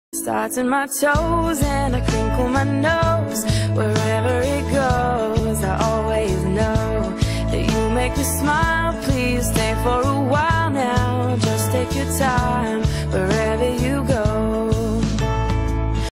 Starts in my toes and I crinkle my nose. Wherever it goes, I always know that you make me smile. Please stay for a while now, just take your time.